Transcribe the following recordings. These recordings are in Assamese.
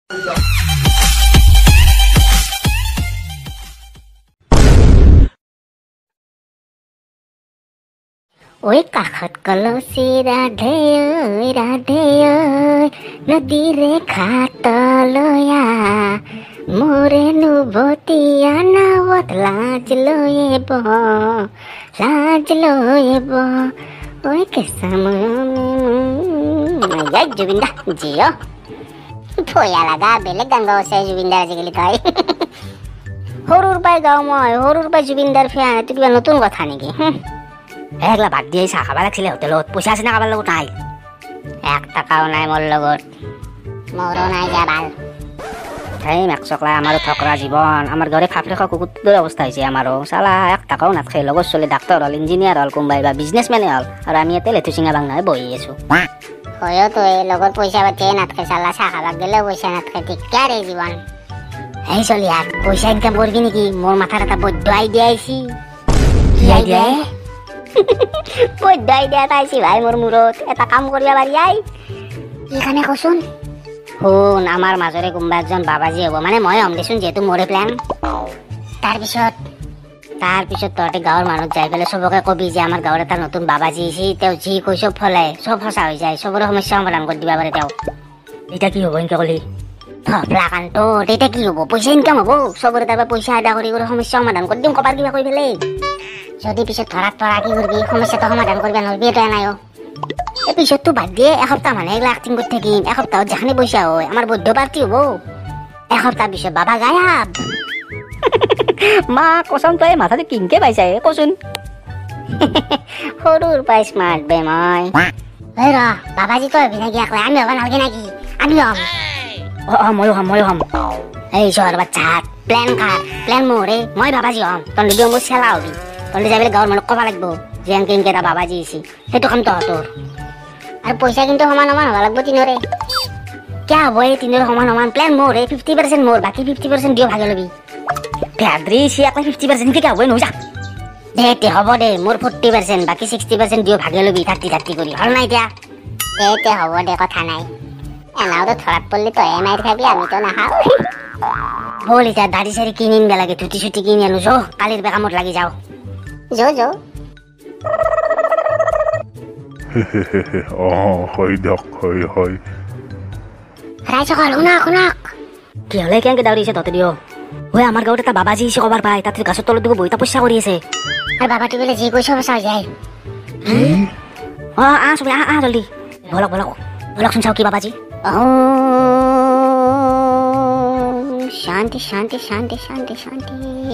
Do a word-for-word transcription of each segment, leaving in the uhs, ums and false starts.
ওই কাষত কলচি ৰাধে ঐ ৰাধে ঐ নদী ৰেখা তলয়া মোৰে নুভতীয়া নাৱত লাজ লৈব লাজ লৈব ঐ কেঁচা মৰমে জুবিন দা জিঅ ভয়া লগা বেলেগ গান গাব আছে জুবিন দাৰ আজিকালি তাই সৰুৰ পৰাই গাওঁ মই সৰুৰ পৰাই জুবিন দাৰ ফেন এইটো কিবা নতুন কথা নেকি একলা ভাত দিয়ে চাহ খাব লাগিছিলে হোটেলত পইচা আছে না কাৰোবাৰ লগত নাই এক টকাও নাই মোৰ লগত মোৰো নাই যা ভাল সেই মেকচকলা আমাৰো থকৰা জীৱন আমাৰ ঘৰে ফাফৰে খোৱা কুকুৰটোৰ অৱস্থা হৈছে আমাৰো চালা এক টকাও নাথাকে লগত চলি ডাক্তৰ হ'ল ইঞ্জিনিয়াৰ হ'ল কোনোবাই বা বিজনেছমেনে হ'ল আৰু আমি ইয়াতে লেঠু চিঙা বাং নহয় বহি আছো হয়ো তো এই লগত পইচা পাতিয়ে নাথাকে চালা চাহ খাব গেলেও পইচা নাথাকে ঠিকে ৰে জীৱন এই চলি আর পইচা ইনকাম করবি নাকি মোর মাথার একটা বৈধ আইডিয়া আইছি কি আইডিয়া বৈধ আইডিয়া আইছি ভাই মোর মূরত এটা কাম করিয়া পারি আই এখানে কচোন শুন আমার মাজরে কোনবা একজন বাবাজি হব মানে মই হম দেচোন যেহেতু মোরে প্ল্যান তাৰপিছত তাৰপিছত তহঁতে গাঁৱৰ মানুহ যাই পেলাই চবকে কবি যে আমাৰ গাঁৱৰ এটা নতুন বাবাজি আহিছে তেওঁ যি কৈ চব ফলাই চব সঁচা হৈ যায় চবৰে সমস্যা সমাধান কৰি দিবা পাৰে তেওঁ এটা কি হব এনেকে কলি ফ্লাকানটো তেতিয়া কি হব পইচা ইনকাম হব চবৰে তাৰপৰা পইচা আদা কৰি কৰি সমস্যা সমাধান কৰি দিম কবাৰ কিবা কৈ পেলাই যদি পিছত ধৰাত পৰা কি কৰিবি সমস্যাটো সমাধান কৰিবা নলবি এটা নাই এই পিছততো বাদ দিয়ে এসপ্তাহ মানে এইগিলা এক্টিং কৰি থাকিম এসপ্তাহত যেখানে পইচা হয় আমাৰ বৌদ্ধ পাৰ্টি হব এসপ্তাহ পিছত বাবা গায়াব মা কচম তই মাথাতে কিনকে পাইছা কচোন সৰুৰ পাই স্মাৰ্ট বে মই এই ৰ বাবাজি তই হবি নাকি একলাই আমি হবা নালগে নাকি আমি হম অ অ ময়ো হম ময়ো হম এই চহৰ বাচ্চা প্লেন কাৰ প্লেন মোৰে মই বাবাজি হম তহঁতে দিও মোৰ চেলা হবি তহঁতে যাই পেলাই গাঁৱৰ মানুহক ক'ব লাগিব যে এনেকে এনেকে এটা বাবাজি আহিছে সেইটো কাম তহঁতৰ আৰু পইচা কিন্তু সমান সমান হ'ব লাগিব তিনৰে কিয় হ'ব এই তিনৰ সমান সমান প্লেন মোৰে ফিফটি পাৰ্চেণ্ট মোৰ বাকী ফিফটি পাৰ্চেণ্ট দিও ভাগে ল'বি ভেদ্ৰি সি আকৌ ফিফটি পাৰ্চেণ্ট কি হ'ব নহয় যা দে দে হ'ব দে মোৰ ফৰ্টি পাৰ্চেণ্ট বাকী ছিক্সটি পাৰ্চেণ্ট দিও ভাগে ল'বি থাৰ্টি থাৰ্টি কৰি হ'ল নাই এতিয়া দে দে হ'ব দে কথা নাই এনাওতো ধৰাত পড়লি তই মাৰি খাবি আমিতো নাখাওঁ বল এতিয়া দাড়ি চাড়ি কিনি আনিব লাগে ধুতি চুটি কিনি আনো যো কালিৰ কামত লাগি যাওঁ যো যো অ হয় দিয়ক হয় হয় ৰাইজসকল শুনক শুনক কি হ'লে কেনেকে দাউৰিছে তহঁতে দিয় ঐ আমাৰ গাঁৱত এটা বাবাজি আহিছে কবাৰ পাই তাতে গাছৰ তলত দিব বহি তপস্যা কৰি আছে আৰু বাবাটো বোলে যি কৈছে সঁচা হৈ যায় অ আহ চবে আহ আহ জলদি বলক বলক বলকচোন চাওঁ কি বাবাজি শান্তি শান্তি শান্তি শান্তি শান্তি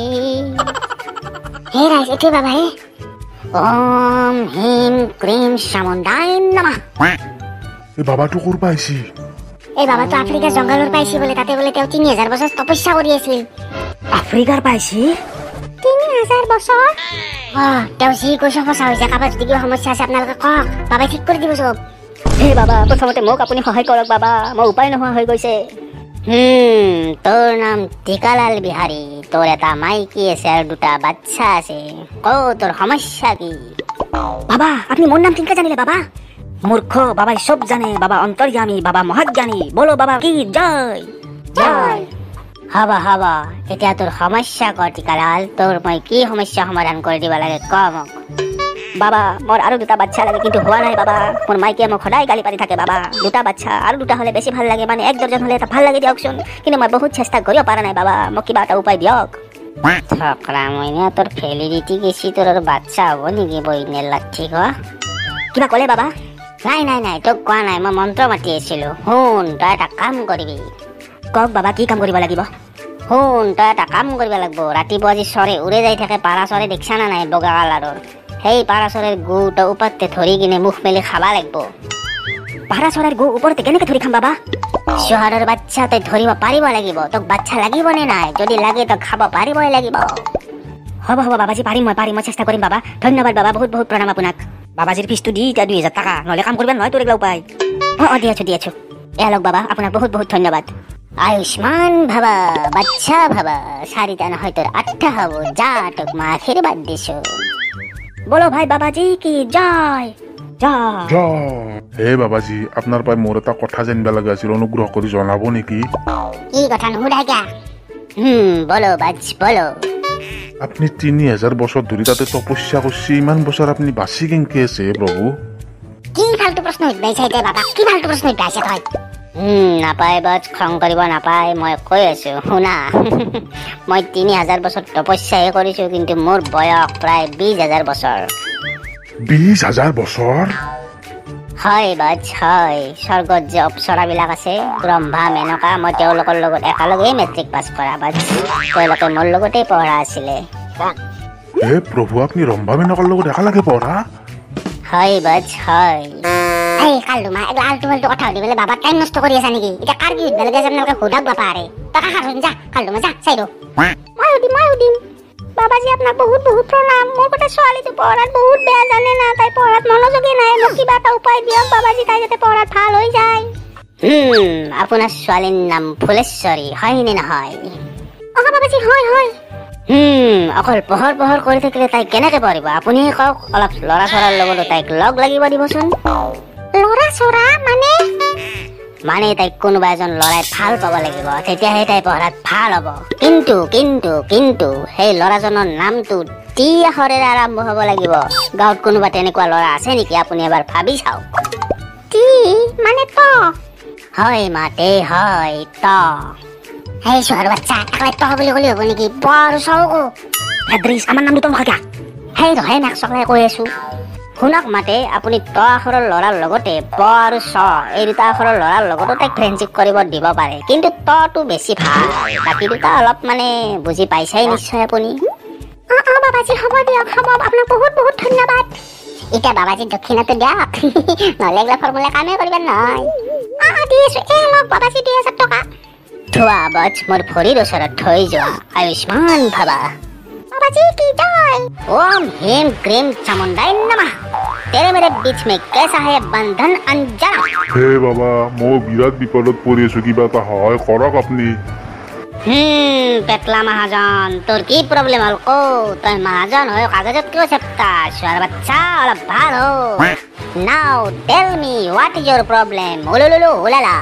হে রাইজ এতে বাবা হে ওম হিম ক্রিম সামুন্দায় নমঃ এই বাবাটো ক'ৰ পৰা আহিছি এই বাবাটো আফ্ৰিকাৰ জংগলৰ পাইছি বোলে তাতে বোলে তেওঁ তিনি হাজাৰ বছৰ তপস্যা কৰি আছিল আফ্ৰিকাৰ পাইছি তিনি হাজাৰ বছৰ অ তেওঁ যি কৈছে সঁচা হৈছে কাৰোবাৰ যদি কিবা সমস্যা আছে আপোনালোকে কওক বাবাই ঠিক কৰি দিব চব হে বাবা প্ৰথমতে মোক আপুনি সহায় কৰক বাবা মই উপায় নোহোৱা হৈ গৈছে হুম তোৰ নাম টিকালাল বিহাৰী তোৰ এটা মাইকী আছে আৰু দুটা বাচ্চা আছে ক তোৰ সমস্যা কি বাবা আপুনি মোৰ নাম কেনেকৈ জানিলে বাবা মূৰ্খ বাবাই সব জানে বাবা অন্তৰ্যামী বাবা মহাজ্ঞানী বলো বাবা কি জয় জয় হাবা হাবা এতিয়া তোৰ সমস্যা ক টিকালাল তোৰ মই কি সমস্যা সমাধান কৰি দিব লাগে ক মোক বাবা মোৰ আৰু দুটা বাচ্চা লাগে কিন্তু হোৱা নাই বাবা মোৰ মাইকীয়ে মোক সদায় গালি পাৰি থাকে বাবা দুটা বাচ্চা আৰু দুটা হ'লে বেছি ভাল লাগে মানে এক দৰ্জন হ'লে এটা ভাল লাগে দিয়কচোন কিন্তু মই বহুত চেষ্টা কৰিব পৰা নাই বাবা মোক কিবা এটা উপায় দিয়ক থকৰা মইনা তোৰ ফেলিডিটি গেছি তোৰ আৰু বাচ্চা হ'ব নেকি বইনে লাঠি কোৱা কিবা ক'লে বাবা নাই নাই নাই তোক কোৱা নাই মই মন্ত্ৰ মাতি আছিলো শুন তই এটা কাম কৰিবি কওক বাবা কি কাম কৰিব লাগিব শুন তই এটা কাম কৰিব লাগিব ৰাতিপুৱা যি চৰে উৰে যাই থাকে পাৰা চৰে দেখিছা না নাই বগা কালাৰৰ সেই পাৰা চৰাইৰ গুটো ওপৰতে ধৰি কিনে মুখ মেলি খাবা লাগিব পাৰা চৰাইৰ গু ওপৰতে কেনেকে ধৰি খাম বাবা চহৰৰ বাচ্চা তই ধৰিব পাৰিব লাগিব তোক বাচ্চা লাগিব নে নাই যদি লাগে তই খাব পাৰিবই লাগিব হ'ব হ'ব বাবাজী পাৰিম মই পাৰিম মই চেষ্টা কৰিম বাবা ধন্যবাদ বাবা বহুত বহুত প্ৰণাম আপোনাক বাবাজীৰ ফিজটো দি এতিয়া দুই হাজাৰ টকা নহ'লে কাম কৰিব নহয় তোৰ এগলা উপায় অঁ অঁ দি আছো দি আছো এয়া লওক বাবা আপোনাক বহুত বহুত ধন্যবাদ আয়ুষ্মান ভাবা বাচ্চা ভাবা চাৰিটা নহয় তোৰ আঠটা হ'ব যা তোক মই আশীৰ্বাদ দিছো বলো ভাই বাবাজি কি জয় হে বাবাজী, আপোনাৰ পৰাই মোৰ এটা কথা জানিব লগা আছিল, অনুগ্ৰহ কৰি জনাব নেকি? কি কথা নুসুধা কিয়া? হুম বলো বাজ বলো। আপুনি তিনি হাজাৰ বছৰ ধৰি তাতে তপস্যা কৰিছে, ইমান বছৰ আপুনি বাচি কেনেকে আছে প্ৰভু? কি ফাল্টু প্ৰশ্ন সুধিবাইছা এতিয়া বাবা? কি ফাল্টু প্ৰশ্ন সুধিবাইছা তই? হুম নাপায় বাজ, খং কৰিব নাপায়। মই কৈ আছো শুনা। মই তিনি হাজাৰ বছৰ তপস্যাহে কৰিছো, কিন্তু মোৰ বয়স প্ৰায় বিশ হাজাৰ বছৰ। বিশ হাজাৰ বছৰ? হয় বাজ হয়। স্বৰ্গত যে অপ্সৰাবিলাক আছে, ব্ৰহ্মা মেনকা, মই তেওঁলোকৰ লগত একেলগেই মেট্ৰিক পাছ কৰা বাজ। তেওঁলোকে মোৰ লগতেই পঢ়া আছিলে। হে প্ৰভু, আপুনি ৰম্ভা মেনকাৰ লগত একেলগে পঢ়া? হয় বাজ হয়। এই কালুমা এগুলা আল্টু ফাল্টু কথা সুধি পেলাই বাবাৰ টাইম নষ্ট কৰি আছা নেকি? এতিয়া কাৰ কি সুধিব লাগে আপোনালোকে সোধক বাপা আৰে। তই কাষাৰ শুন যা, কালুমা যা চাই ৰ। মই সুধিম মই সুধিম। বাবাজী আপোনাক বহুত বহুত প্ৰণাম। মোৰ কথা ছোৱালীটো পঢ়াত বহুত বেয়া জানে না, তাই পঢ়াত মনোযোগী নাই। মোক কিবা এটা উপায় দিয়ক বাবাজী, তাই যাতে পঢ়াত ভাল হৈ যায়। হুম আপোনাৰ ছোৱালীৰ নাম ফুলেশ্বৰী হয় নে নহয়? অ বাবাজী হয় হয়। হুম অকল পঢ়ৰ পঢ়ৰ কৰি থাকিলে তাই কেনেকে পঢ়িব? আপুনি কওক। অলপ ল'ৰা ছৰাৰ লগতো তাইক লগ লাগিব দিবচোন। ল'ৰা ছৰা মানে? মানে তাইক কোনোবা এজন ল'ৰাই ভাল পাব লাগিব, তেতিয়াহে তাই পঢ়াত ভাল হ'ব। কিন্তু কিন্তু কিন্তু সেই ল'ৰাজনৰ নামটো টি আখৰেৰে আৰম্ভ হ'ব লাগিব। গাঁৱত কোনোবা তেনেকুৱা ল'ৰা আছে নেকি? আপুনি এবাৰ ভাবি চাওক। টি মানে ত? হয় মাতে হয় ত। সেই ছোৱালী বাচ্চা একলাই ত বুলি ক'লে হ'ব নেকি? বৰ চৌকো হেদ্ৰিছ, আমাৰ নামটো তো নকয়া। সেই ৰহে নাক চকলাই কৈ আছো শুনক মাতে। আপুনি ত আখৰৰ ল'ৰাৰ লগতে প আৰু চ এই দুটা আখৰৰ ল'ৰাৰ লগতো তাইক ফ্ৰেণ্ডশ্বিপ কৰিব দিব পাৰে, কিন্তু তটো বেছি ভাল। বাকী দুটা অলপ মানে বুজি পাইছাই নিশ্চয় আপুনি। অ অ বাবাজী হ'ব দিয়ক, হ'ব। আপোনাক বহুত বহুত ধন্যবাদ। এতিয়া বাবাজী দক্ষিণাটো দিয়ক, নহ'লে এইগিলা ফৰ্মুলা কামেই কৰিব নহয়। অ দি আছো, এ লওক বাবাজী দুই হাজাৰ টকা। থোৱা বাজ, মোৰ ভৰিৰ ওচৰত থৈ যোৱা। আয়ুষ্মান ভাবা। बाबाजी की जय। ओम ह्रीम क्रीम चामुंडाई नमः। तेरे मेरे बीच में कैसा है बंधन अंजना? হে বাবা, মই বিৰাট বিপদত পৰি আছো, কিবা এটা সহায় কৰক আপুনি। হুম পেটলা মহাজন, তোর কি প্রবলেম হল কো? তুই মহাজন হয়ে কাগজত কিয় চেপ্তা? ছোৱালী বাচ্চা অলপ ভাল হো। Now tell me what is your problem? উলুলুলু উলালা।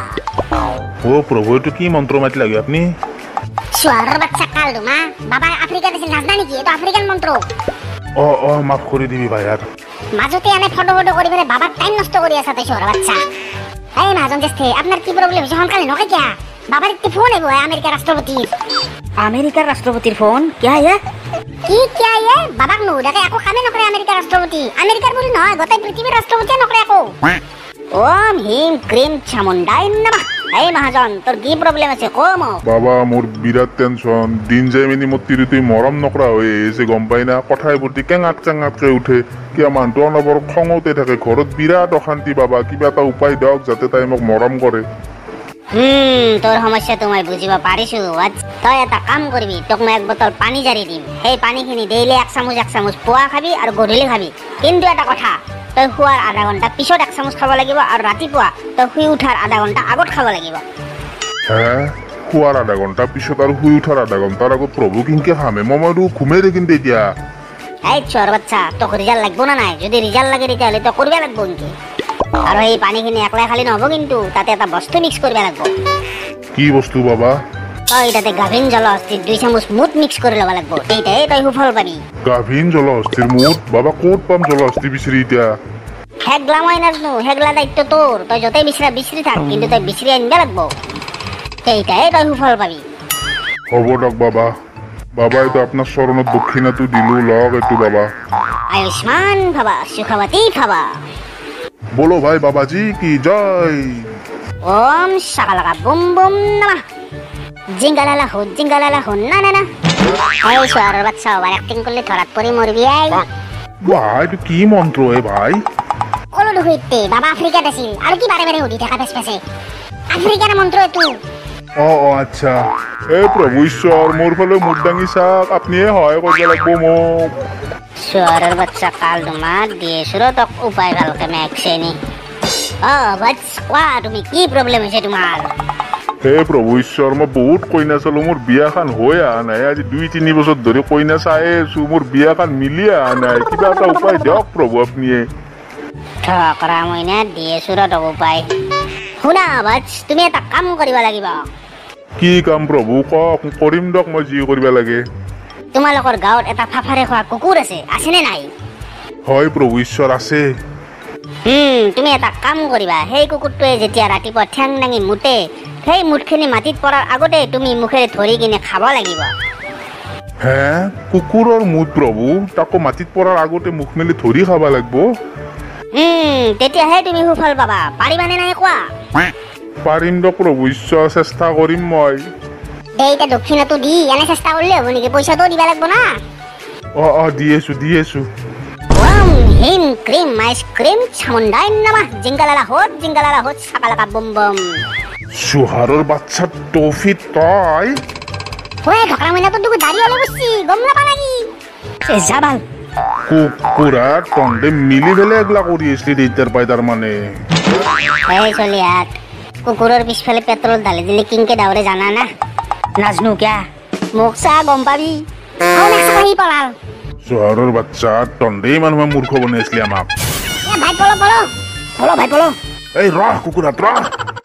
ও প্ৰভু, এইটো কি মন্ত্ৰ মাতি লাগে আপুনি? ছোৱালীৰ বাচ্চা কালুমা, বাবা আফ্ৰিকা দিছিল নাজনা নেকি? এইটো আফ্ৰিকান মন্ত্ৰ। অ অ মাফ কৰি দিবি ভাই আর। মাজতে এনে ফটো ফটো কৰি পেলাই বাবাৰ টাইম নষ্ট কৰি আছা তই ছোৱালীৰ বাচ্চা। এই মহাজন জেষ্ঠে, আপনার কি প্রবলেম হয়েছে সোনকালে নকে কিয়া? বাবার একটি ফোন আইব আমেরিকার রাষ্ট্রপতির। আমেরিকার রাষ্ট্রপতির ফোন? কিয়া ইয়ে? কি কিয়া ইয়ে? বাবাক নুডাকে একো কামে নকৰে আমেরিকার রাষ্ট্রপতি। আমেরিকার বুলি নহয়, গোটেই পৃথিৱীৰ ৰাষ্ট্ৰপতিয়ে নকৰে একো। ওম হিম ক্রিম চামুণ্ডাই নমঃ। এই মহাজন, তোর কি প্রবলেম আছে কম? বাবা মোৰ বিৰাট টেনচন। দিন যাই মিনি মোৰ তিৰিটোই মৰম নকৰা হৈ আহিছে, গম পাই না? কথাই প্ৰতি কেঙাত কেঙাতকে উঠে। কিয় মানুহটো অনবৰ খঙতে থাকে, ঘৰত বিৰাট অশান্তি। বাবা কিবা এটা উপায় দিয়ক যাতে তাই মোক মৰম কৰে। হুম তোর সমস্যা তো মই বুঝিব পাৰিছো। তই এটা কাম কৰিবি, তোক মই এক বোতল পানী জাৰি দিম। সেই পানীখিনি ডেইলি এক চামুচ এক চামুচ পুৱা খাবি আৰু গধূলি খাবি। কিন্তু এটা কথা, তই শুৱাৰ আধা ঘণ্টা পিছত এক চামুচ খাব লাগিব, আৰু ৰাতিপুৱা তই শুই উঠাৰ আধা ঘণ্টা আগত খাব লাগিব। হে শুৱাৰ আধা ঘণ্টা পিছত আৰু শুই উঠাৰ আধা ঘণ্টাৰ আগত প্ৰভু কিনকে খামে? মই মইতো ঘুমেই থাকিম তেতিয়া। এই চোৰ বাচ্চা, তোক ৰিজাল্ট লাগব না নাই? যদি ৰিজাল্ট লাগে তেতিয়াহ'লে তই কৰিব লাগিব নেকি? আৰু এই পানীখিনি একলাই খালি নহ'ব, কিন্তু তাতে এটা বস্তু মিক্স কৰিব লাগিব। কি বস্তু বাবা? তই তাতে গাভিন জলহস্তীৰ দুই চামুচ মুঠ মিক্স কৰি ল'ব লাগিব, তেতিয়াহে তই সুফল পাবি। গাভিন জলহস্তীৰ মুঠ? বাবা ক'ত পাম জলহস্তি বিচাৰি এতিয়া? হেগলা মই নাজানো, হেগলা দায়িত্ব তোৰ। তই য'তেই বিচাৰা বিচাৰি থাক, কিন্তু তই বিচাৰি আনিব লাগিব, তেতিয়াহে তই সুফল পাবি। হ'ব দিয়ক বাবা। বাবা এইটো আপোনাৰ চৰণত দক্ষিণাটো দিলো, লওক এইটো বাবা। আয়ুষ্মান ভাবা সুখৱতী ভাবা। বলো ভাই বাবাজি কি জয়। ওম শাকালাকা বুম বুম নমঃ। জিঙ্গালালা হু জিঙ্গালালা হু না না না। এই ছোৱালীৰ বাচ্চা ওভাৰ এক্টিং কৰিলে ধৰাত পৰি মৰিবি। এই ভাই এইটো কি মন্ত্ৰ হে ভাই? কলো দেখুইতে বাবা আফ্ৰিকাত আছিল, আৰু কি বাৰে বাৰে সুধি থকা পেছ পেছে? আফ্ৰিকাৰ মন্ত্ৰ এইটো। অ অ আচ্ছা। এ প্ৰভু ঈশ্বৰ, মোৰ ফালে মুখ দাঙি চাওক, আপুনিয়ে সহায় কৰিব লাগিব মোক। ছোৱালীৰ বাচ্চা কাল তোমাৰ দিয়েছো ৰ তোক উপায় ভালকে মেক্সেনি। অ বাচ্চ কোৱা, তুমি কি প্ৰব্লেম হৈছে তোমাৰ? হে প্ৰভু ঈশ্বৰ, মই বহুত কইনা চালো, মোৰ বিয়াখন হৈ অহা নাই। আজি দুই তিনি বছৰ ধৰি কইনা চাই আছো, মোৰ বিয়াখন মিলি অহা নাই। কিবা এটা উপায় দিয়ক প্ৰভু আপুনিয়ে। ঠকৰা মইনা দিয়ে চুৰত হ'ব পাই শুনা বাছ তুমি এটা কাম কৰিব লাগিব কি কাম প্ৰভু কওক কৰিম দিয়ক মই যি কৰিব লাগে তোমালোকৰ গাঁৱত এটা ফাফাৰে খোৱা কুকুৰ আছে আছেনে নাই হয় প্ৰভু ঈশ্বৰ আছে হুম তুমি এটা কাম কৰিবা সেই কুকুৰটোৱে যেতিয়া ৰাতিপুৱা ঠেং দাঙি মুতে সেই মুঠখিনি মাটিত পৰাৰ আগতে তুমি মুখেৰে ধৰি কিনে খাব লাগিব হে কুকুৰৰ মুঠ প্ৰভু তাকো মাটিত পৰাৰ আগতে মুখ মেলি ধৰি খাব লাগিব হুম তেতিয়াহে তুমি সুফল পাবা পাৰিবানে নাই কোৱা পাৰিম দিয়ক প্ৰভু ঈশ্বৰ চেষ্টা কৰিম মই দে এতিয়া দক্ষিণাটো দি এনে চেষ্টা কৰিলে হ'ব নেকি পইচাটো দিব লাগিব না অ অ দি আছো দি আছো ওম হিম ক্ৰীম আইচক্ৰীম চামুণ্ডাই নামা জিংগালালা হত জিংগালালা হত চাকালাকা বম বম চুহাৰৰ বাচ্চা টফি তই ওই ঢকৰা মইনাটো দুগু দাড়ি ওলাই বসছি গম নাপা নাকি এ যাবাল কুকুৰা তন্দে মিলি পেলাই এগলা কৰি আছিলি দেউতাৰ পাই তাৰমানে এই চলিয়াত কুকুৰৰ পিছফালে পেট্ৰল ঢালি দিলে কিংকে দাউৰে জানা না নাজনো কিয়া মোক চা গম পাবি আৰু নেক্সট আহি পলাল চুহাৰৰ বাচ্চা তন্দেই মানুহে মূৰ্খ বনাইছিলি আমাক এ ভাই পলো পলো পলো ভাই পলো এই ৰহ কুকুৰাত ৰহ